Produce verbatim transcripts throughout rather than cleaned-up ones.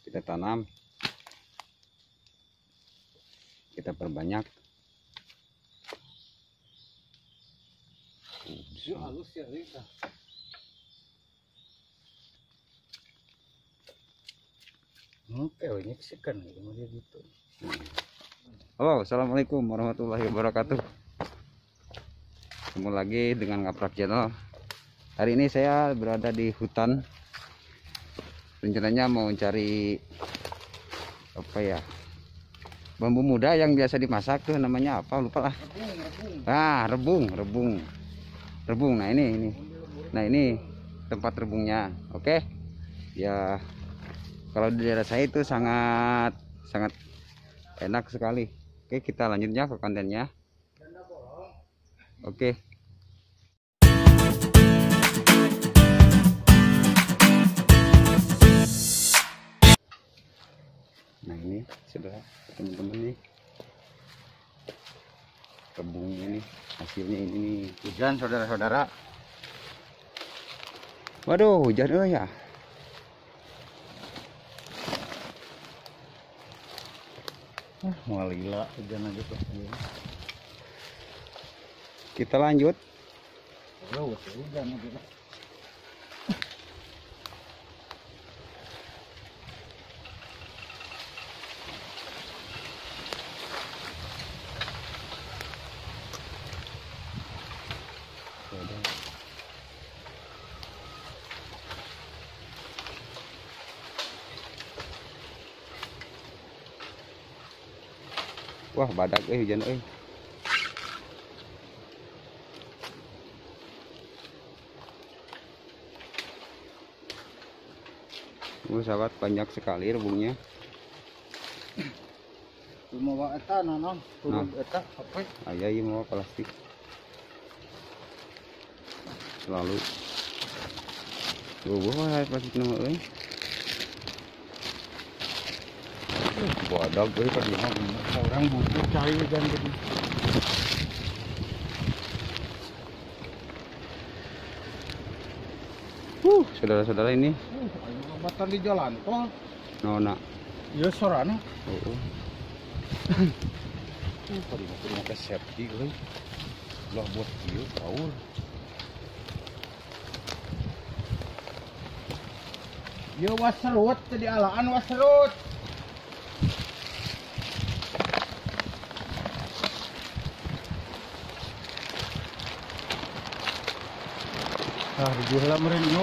kita tanam, kita perbanyak. halus ya, Rika. Oke, ini sekan gitu. Halo, assalamualaikum warahmatullahi wabarakatuh. Ketemu lagi dengan Ngaprak Channel. Hari ini saya berada di hutan. Rencananya mau cari apa ya? Bambu muda yang biasa dimasak tuh, namanya apa? Lupa lah. Ah, rebung, rebung. Rebung. Nah, ini ini. Nah, ini tempat rebungnya. Oke. Ya, kalau di daerah saya itu sangat sangat enak sekali. Oke, kita lanjutnya ke kontennya. Oke. Nah, ini sudah teman-teman nih, rebung ini hasilnya ini nih. Hujan saudara-saudara. Waduh, hujan oh ya. Ah, walila hujan aja tuh. Kita lanjut. Oh, hujan aja. Wah, badak eh hujan eh. Oh, sahabat, banyak sekali rebungnya. Mau eta nanon, turun eta apa? Aya ieu mau plastik. Selalu. Tuh, wah, plastik nama euy. Badak euy ka dieu. Orang butuh cari hujan gitu. Uh, saudara-saudara ini. Uh, ayo lobatan di jalan tol. Nona. Ieu sorana. Heeh. Uh, tadi mah kudu make safety euy. Ulah buat ieu kaur. Ieu wasrut tadi alaan wasrut. Ah, di dalam reno.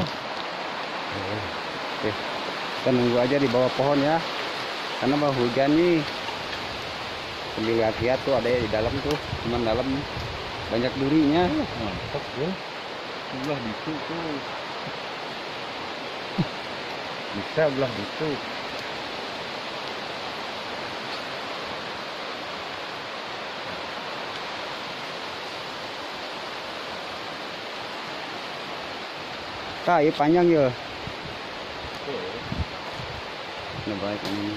Oke. Kita nunggu aja di bawah pohon ya. Karena bawah hujan nih. Sambil lihat-lihat tuh ada di dalam tuh, cuman dalam banyak durinya. Mantap ya. Ulah gitu tuh. Bisa ulah gitu. Kak, ini panjang ya. Nah, baik ini.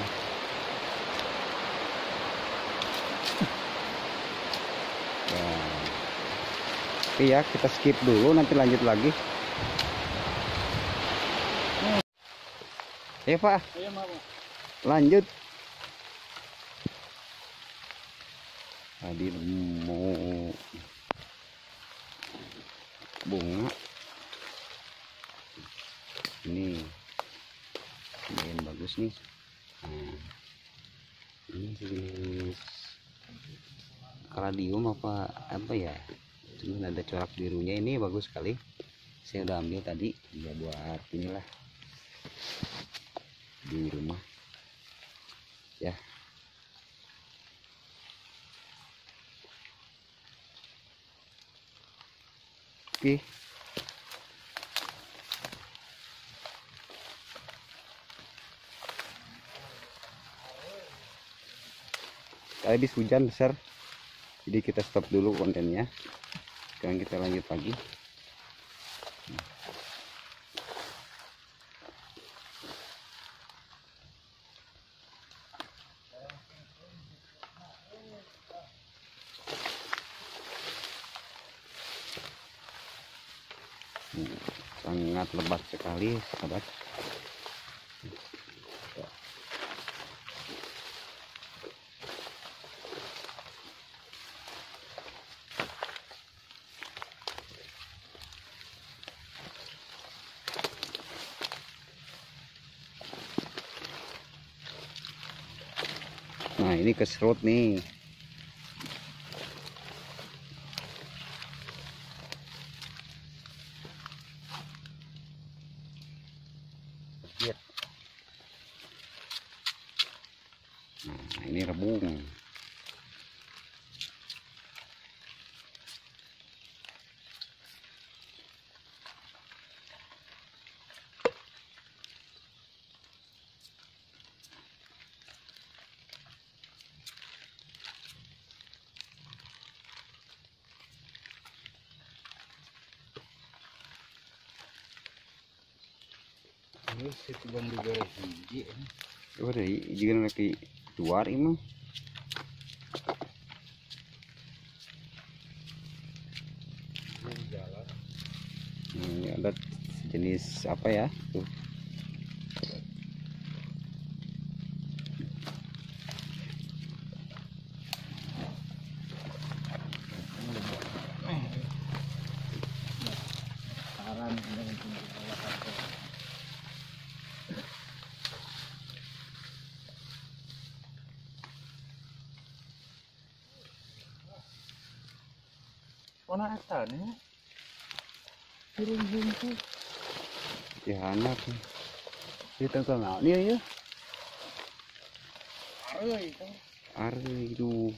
Ya. Oke ya, kita skip dulu, nanti lanjut lagi. Ayo Pak, Ayo mau. lanjut. Tadi mau bunga. Ini lumayan bagus nih. Nah, ini jenis kaladium apa apa ya, cuman ada corak birunya. Ini bagus sekali, saya udah ambil tadi ya buat inilah di rumah ya. Oke. Habis hujan besar, jadi kita stop dulu kontennya. Sekarang kita lanjut lagi. Sangat lebat sekali sahabat. Nah ini keserut nih. Nah ini rebung. Ini situ bambu beres hiji. Oh deh, jangan lagi luar ini. Ini jalan. Nah, ini ada jenis apa ya? Tuh. Warna asalnya turun jumpa. Ya anak. Kita kenal dia ya. Are itu. Are itu.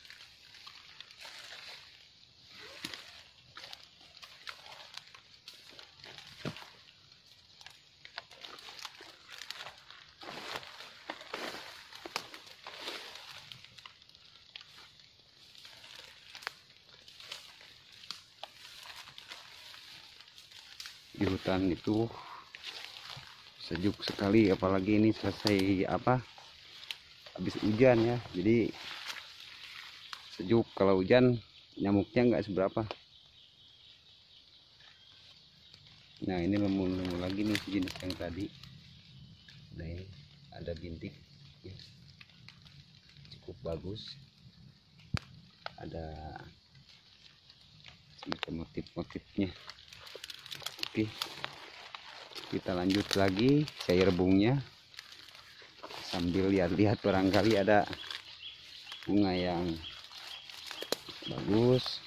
Di hutan itu sejuk sekali, apalagi ini selesai apa habis hujan ya, jadi sejuk. Kalau hujan nyamuknya nggak seberapa. Nah ini lemur-lemur lagi nih jenis yang tadi. Nah ini ada bintik ya. Cukup bagus, ada semacam motif-motifnya. Oke, kita lanjut lagi saya rebungnya sambil lihat-lihat, barangkali ada bunga yang bagus.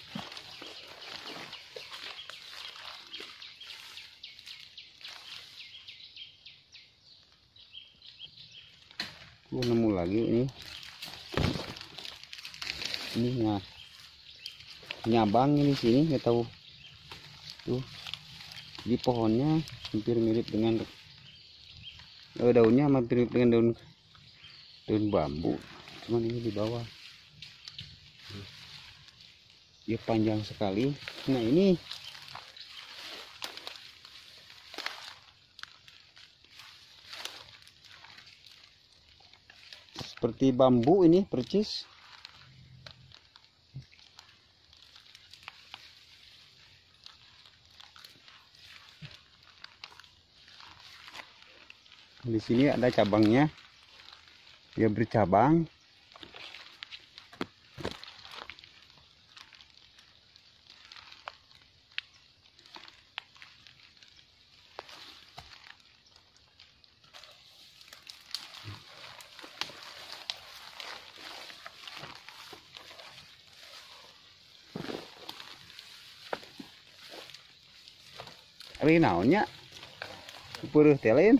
Aku nemu lagi ini ini nah nyabang ini sini, nggak tahu tuh di pohonnya hampir mirip dengan oh, daunnya hampir mirip dengan daun daun bambu, cuman ini di bawah dia panjang sekali. Nah ini seperti bambu ini percis. Di sini ada cabangnya, dia bercabang. Ari naonnya? Peureut teh lain.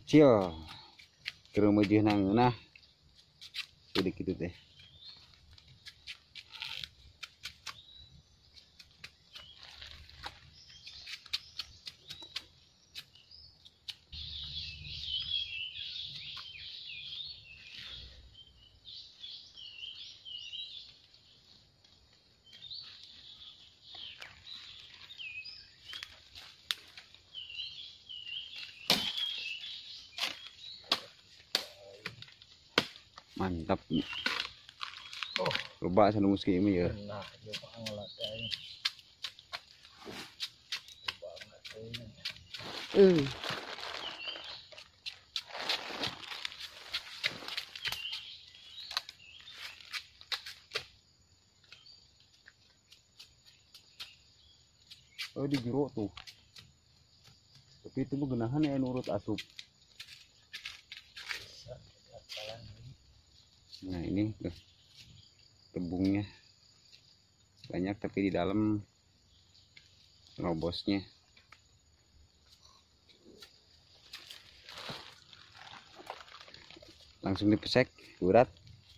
kecil ke rumah nang nah udah gitu teh. Mantap. Oh, Coba sana muski ini ya. nah, coba ngelat aja. Coba ngelat aja. Eh. Oh di jero tuh. Tapi itu genahan ya nurut asup. Nah ini tuh tebungnya banyak tapi di dalam robosnya. Langsung dipesek urat.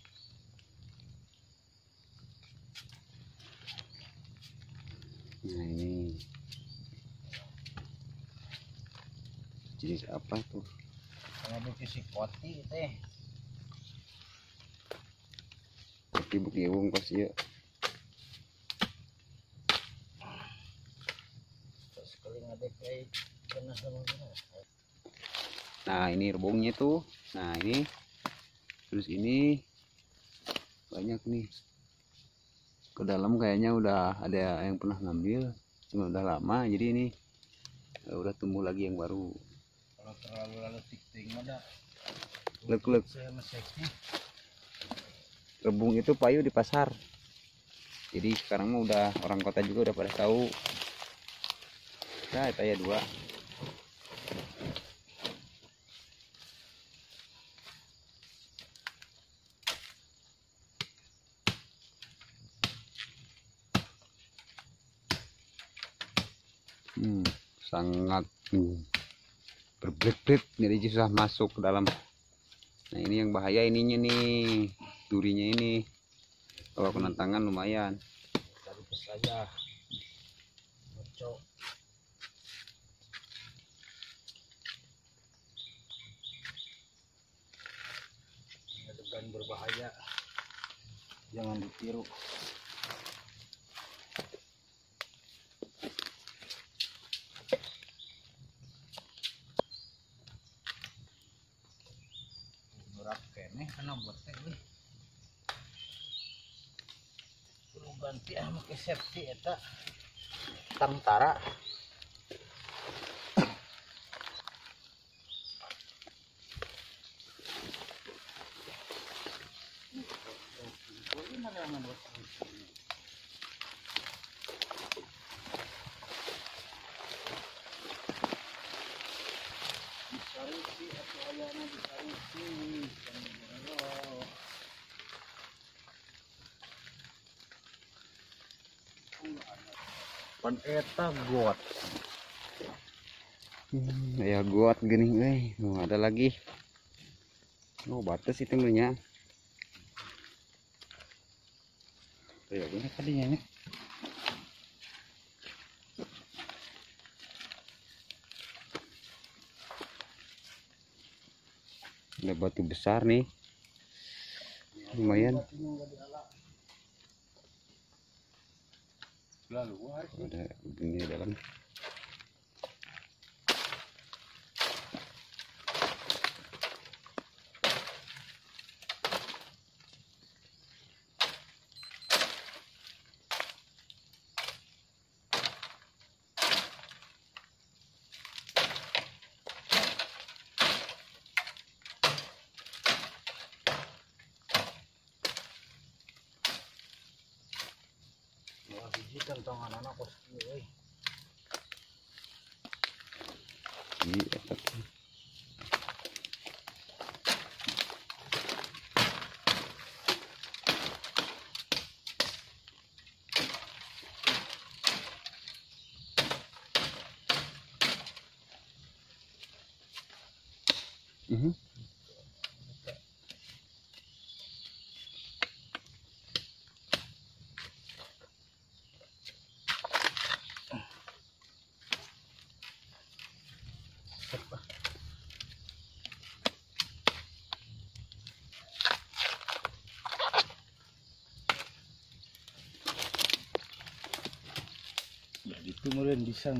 Nah ini jenis apa tuh? Ada kisi koti teh. Tapi bukti wong pas ya. Sekali ngadek kayak kena sama kena. Nah ini rebungnya tuh. Nah ini terus ini banyak nih ke dalam kayaknya udah ada yang pernah ngambil cuma udah lama jadi ini udah tumbuh lagi yang baru. Kalau terlalu lalu tik-tik ada Lek-lek saya meseknya. rebung itu payu di pasar. Jadi sekarang mah udah orang kota juga udah pada tahu. Nah, itu ya dua. Hmm, sangat hmm, berbelit-belit jadi susah masuk ke dalam. Nah ini yang bahaya ininya nih, durinya ini. Kalau kena tangan lumayan. Cari pes aja. Ngocok. Adegan berbahaya. Jangan ditiru. Murah kene karena buat teh euy. Perlu ganti ah make safety eta. Tangtara. Pan eta got. Hmm, ya guat gini, eh, oh, ada lagi. Oh batas itu nya. Ya ini tadinya nih. Ada batu besar nih, lumayan. Lalu Ada begini dalam. hiji tentang anak kos euy. Iya, Mhm. Jadi itu meren bisa.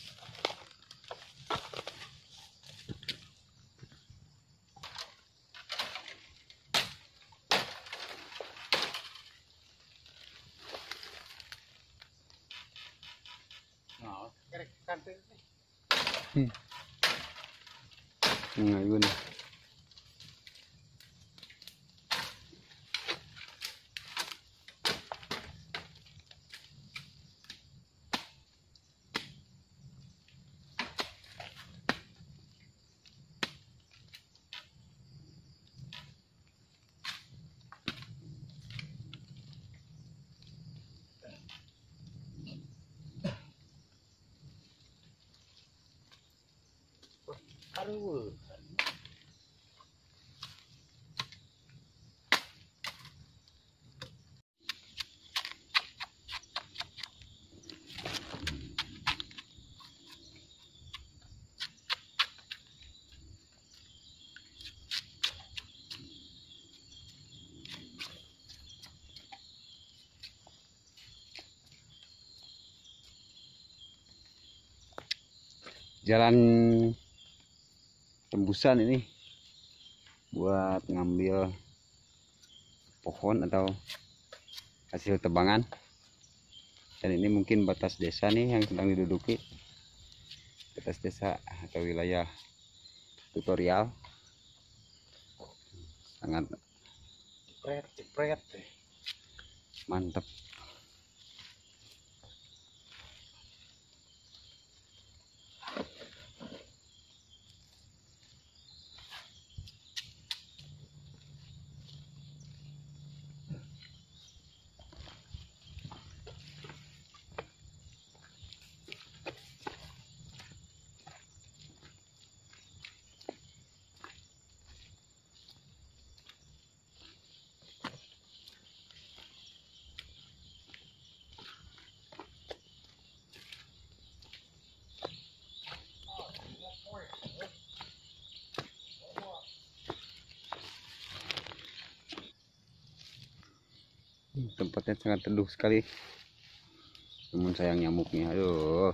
Nah, kerek kantin nih. Hmm. Ngayun. Aduh. Jalan tembusan ini buat ngambil pohon atau hasil tebangan. Dan ini mungkin batas desa nih yang sedang diduduki, batas desa atau wilayah tutorial. Sangat Jepret, jepret deh. mantap. Tempatnya sangat teduh sekali, namun sayang nyamuknya. Aduh,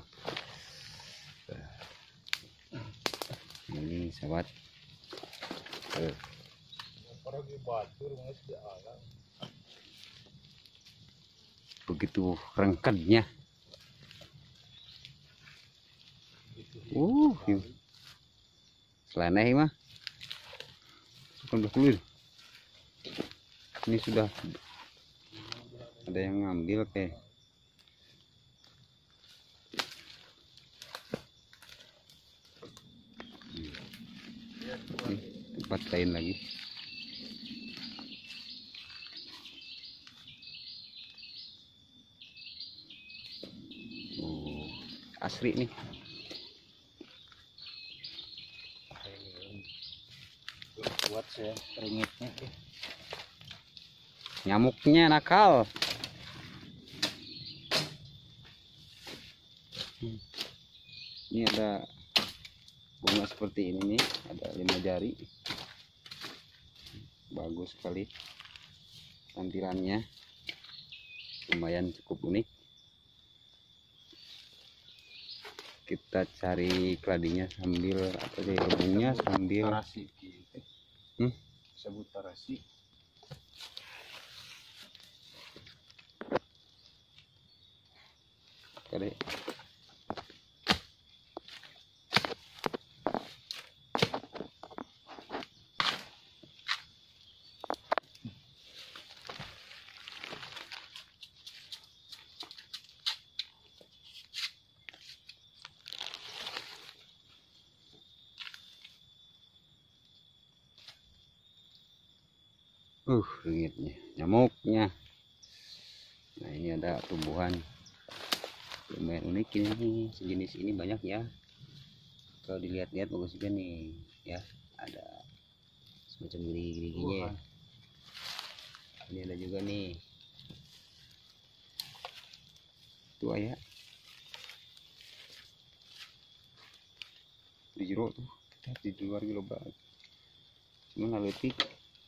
ini sahabat. Eh, begitu rengkednya. Uh, seleneh mah sudah keluar. Ini sudah ada yang ngambil kayak. Ini tempat lain lagi. Oh, asri nih. Buat saya ringitnya. Nyamuknya nakal. Hmm. Ini ada bunga seperti ini nih, ada lima jari. Bagus sekali tampilannya, lumayan cukup unik. Kita cari keladinya sambil apa sih, rebungnya sambil Tarasi gitu. hmm? Sebut tarasi. Kali. Uh, ringitnya, nyamuknya. Nah, ini ada tumbuhan lumayan unik ini, sejenis ini banyak ya. Kalau dilihat-lihat bagus juga nih ya. Ada semacam gigi-giginya. Ini ada juga nih tuh ya, di jero tuh di luar gitu banget, cuman letik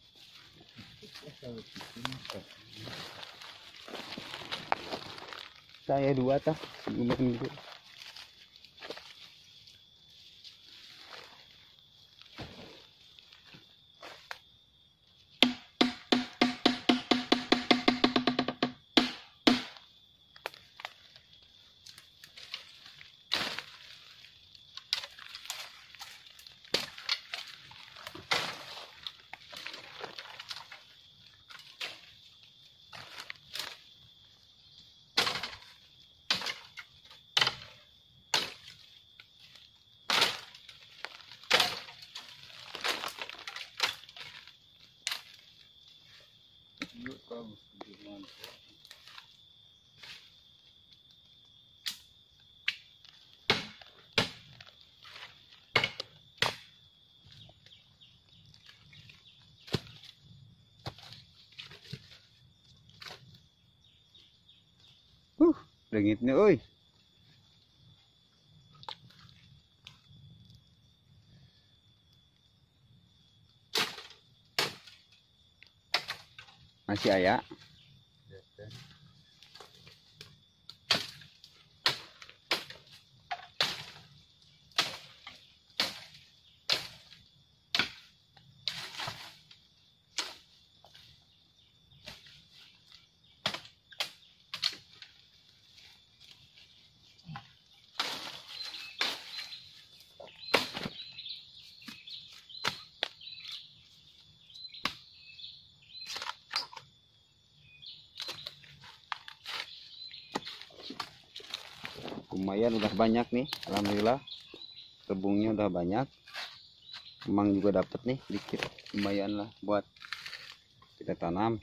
saya dua tah gunakan gitu. Uh, dengitnya, oi. Masih ayah. Lumayan udah banyak nih, alhamdulillah rebungnya udah banyak, emang juga dapat nih dikit, lumayan lah buat kita tanam,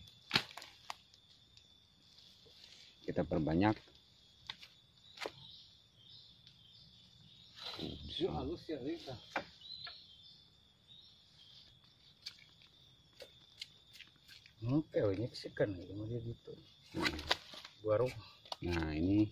kita perbanyak. halus ya Rita. Oke, ini sekan ini gitu. Baru. Nah ini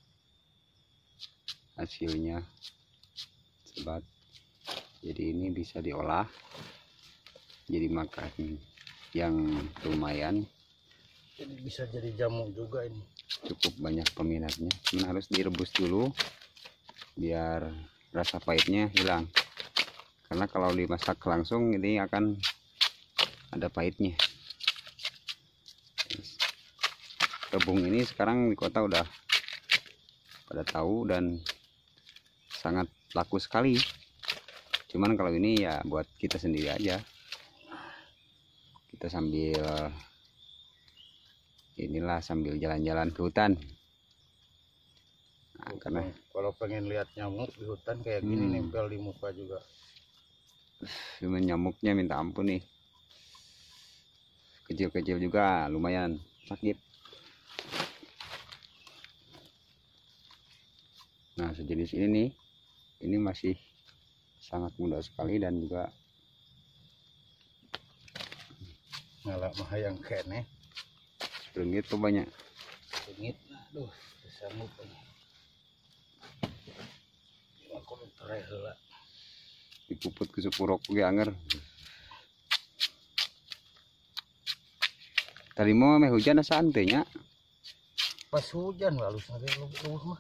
hasilnya sobat, jadi ini bisa diolah jadi makan yang lumayan, Jadi bisa jadi jamu juga ini. cukup banyak peminatnya, cuman harus direbus dulu biar rasa pahitnya hilang, karena kalau dimasak langsung ini akan ada pahitnya. Rebung ini sekarang di kota udah pada tahu dan sangat laku sekali, cuman kalau ini ya buat kita sendiri aja, kita sambil inilah sambil jalan-jalan ke hutan. Nah, karena kalau pengen lihat nyamuk di hutan kayak gini hmm. nempel di muka juga. Cuman nyamuknya minta ampun nih, kecil-kecil juga lumayan sakit. Nah sejenis ini nih, ini masih sangat mudah sekali dan juga ngalak mah yang kene serengit tuh banyak. sengit, aduh sanggup ini. Aku teraih heula. Dipuput ke sepurok ge anger. Tadi mau meh hujan santai nya. Pas hujan halus nage leuweuh mah.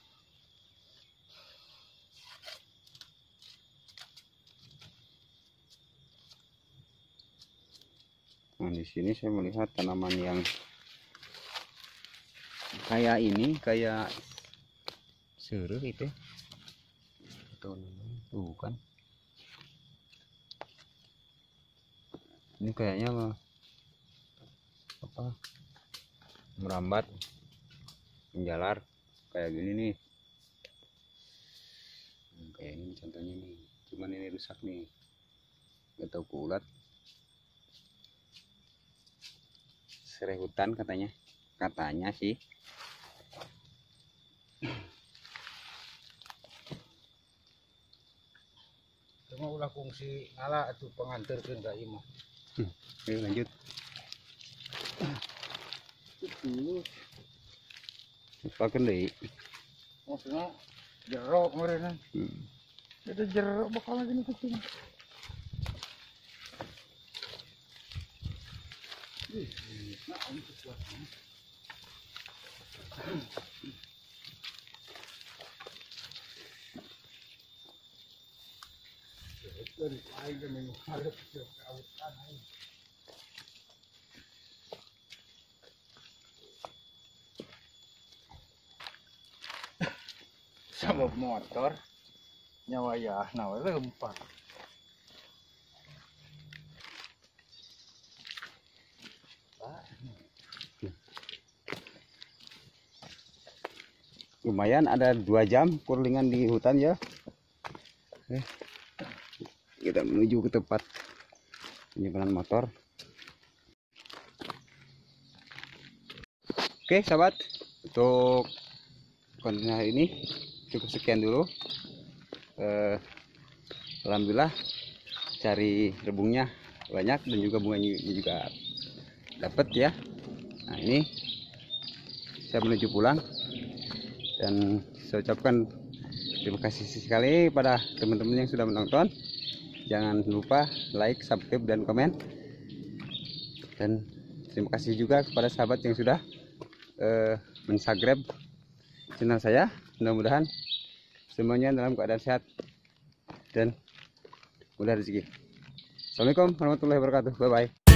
Nah di sini saya melihat tanaman yang kayak ini, kayak seruh itu. Tuh, tuh kan. Ini kayaknya apa? Merambat, menjalar kayak gini nih. Kayak ini contohnya nih. Cuman ini rusak nih. Gak tahu kuulat. Serai hutan katanya, katanya sih. cuma ulah kungsi ngalah atuh pengantarkeun ka imah. Hmm. Ayo lanjut. Itu Pakeun deui. maksudnya jeruk meureunna. Hmm. Ada jeruk bakal lagi nih kucing. Ih, nah ini kuat. Dari lain kan yang harus dikawinkan. Sabab motor nyawa ya nawa lempar. Lumayan ada dua jam kurlingan di hutan ya. Eh, kita menuju ke tempat penyimpanan motor. Oke sahabat, untuk konten hari ini cukup sekian dulu. eh, Alhamdulillah cari rebungnya banyak dan juga bunganya juga dapat ya. Nah ini saya menuju pulang dan saya ucapkan terima kasih sekali pada teman-teman yang sudah menonton. Jangan lupa like, subscribe, dan komen. Dan terima kasih juga kepada sahabat yang sudah uh, men-subscribe channel saya. Mudah-mudahan semuanya dalam keadaan sehat dan mudah rezeki. Assalamualaikum warahmatullahi wabarakatuh. Bye bye.